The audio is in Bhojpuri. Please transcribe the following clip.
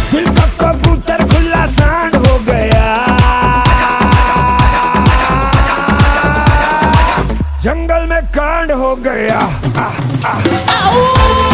दिल का कबूतर खुला सांड हो गया, जंगल में कांड हो गया।